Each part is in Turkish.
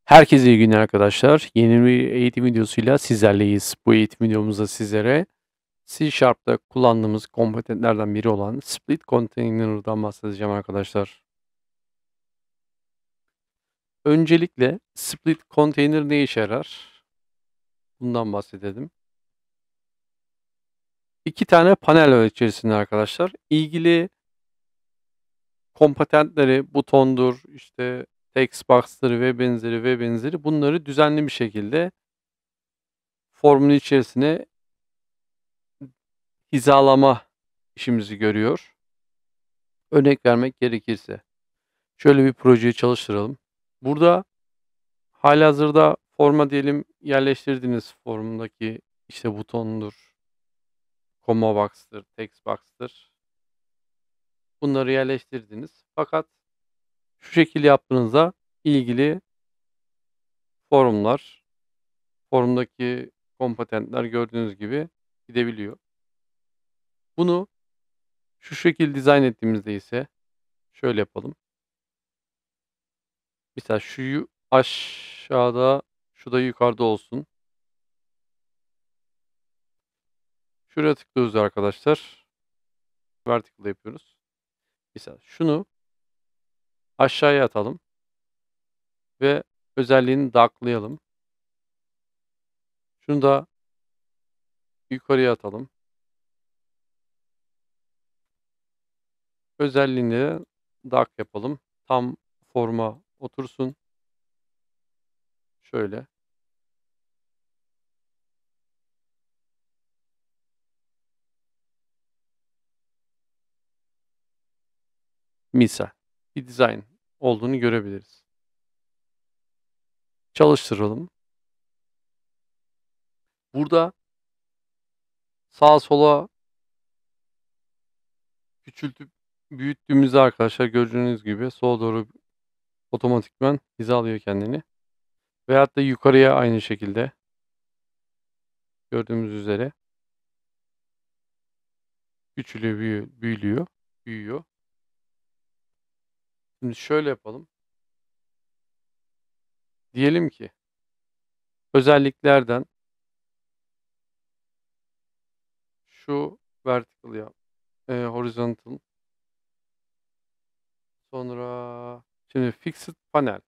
Herkese iyi günler arkadaşlar. Yeni bir eğitim videosuyla sizlerleyiz. Bu eğitim videomuzda sizlere C Sharp'ta kullandığımız komponentlerden biri olan Split Container'dan bahsedeceğim arkadaşlar. Öncelikle Split Container ne işe yarar? Bundan bahsedelim. İki tane panel var içerisinde arkadaşlar. İlgili komponentleri, butondur, işte textbox'tır ve benzeri bunları düzenli bir şekilde formun içerisine hizalama işimizi görüyor. Örnek vermek gerekirse şöyle bir projeyi çalıştıralım. Burada hâlihazırda forma diyelim yerleştirdiğiniz formundaki işte butondur, combo box'tır, text box'tır. Bunları yerleştirdiniz. Fakat şu şekilde yaptığınızda ilgili formdaki komponentler gördüğünüz gibi gidebiliyor. Bunu şu şekilde dizayn ettiğimizde ise şöyle yapalım. Mesela şu aşağıda, şu da yukarıda olsun. Şuraya tıklıyoruz arkadaşlar. Vertical yapıyoruz. Mesela şunu aşağıya atalım ve özelliğini dark'layalım. Şunu da yukarıya atalım. Özelliğini de dark yapalım. Tam forma otursun. Şöyle. Misal bir dizayn olduğunu görebiliriz. Çalıştıralım. Burada sağa sola küçültüp büyüttüğümüzde arkadaşlar gördüğünüz gibi sola doğru otomatikman hizalıyor kendini. Veyahut da yukarıya aynı şekilde gördüğümüz üzere küçülüyor, büyüyor. Şimdi şöyle yapalım. Diyelim ki özelliklerden şu vertical yap, horizontal, sonra şimdi fixed panel.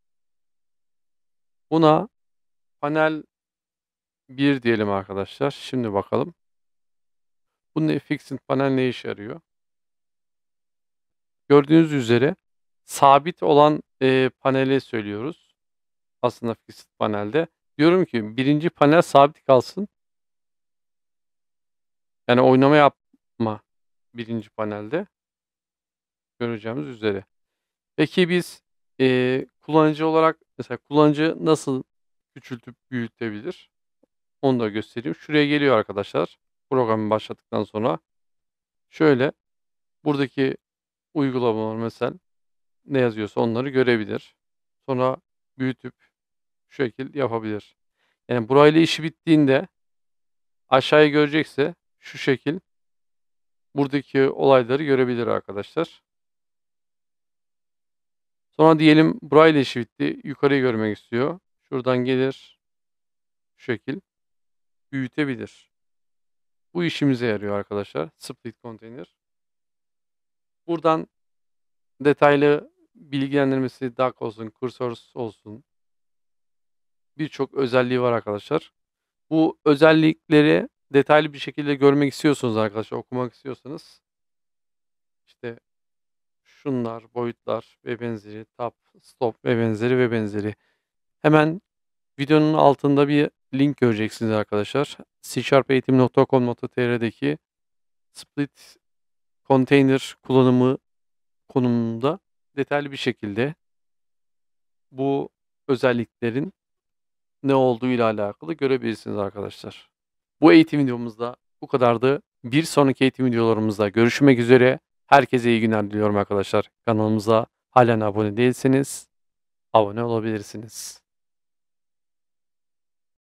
Buna panel 1 diyelim arkadaşlar. Şimdi bakalım. Bu ne, fixed panel ne işe yarıyor? Gördüğünüz üzere sabit olan paneli söylüyoruz. Aslında fixed panelde. Diyorum ki birinci panel sabit kalsın. Yani oynama yapma birinci panelde göreceğimiz üzere. Peki biz kullanıcı olarak mesela kullanıcı nasıl küçültüp büyütebilir? Onu da göstereyim. Şuraya geliyor arkadaşlar. Programı başlattıktan sonra şöyle buradaki uygulamalar mesela ne yazıyorsa onları görebilir. Sonra büyütüp şu şekil yapabilir. Yani burayla işi bittiğinde aşağıya görecekse şu şekil buradaki olayları görebilir arkadaşlar. Sonra diyelim burayla işi bitti. Yukarıyı görmek istiyor. Şuradan gelir. Şu şekil büyütebilir. Bu işimize yarıyor arkadaşlar. Split Container. Buradan detaylı bilgilendirmesi, dock olsun, cursor olsun. Birçok özelliği var arkadaşlar. Bu özellikleri detaylı bir şekilde görmek istiyorsunuz arkadaşlar. Okumak istiyorsanız. İşte şunlar, boyutlar ve benzeri, tab, stop ve benzeri. Hemen videonun altında bir link göreceksiniz arkadaşlar. csharpeğitim.com.tr'deki Split Container kullanımı konumunda detaylı bir şekilde bu özelliklerin ne olduğu ile alakalı görebilirsiniz arkadaşlar. Bu eğitim videomuzda bu kadardı. Bir sonraki eğitim videolarımızda görüşmek üzere. Herkese iyi günler diliyorum arkadaşlar. Kanalımıza halen abone değilseniz abone olabilirsiniz.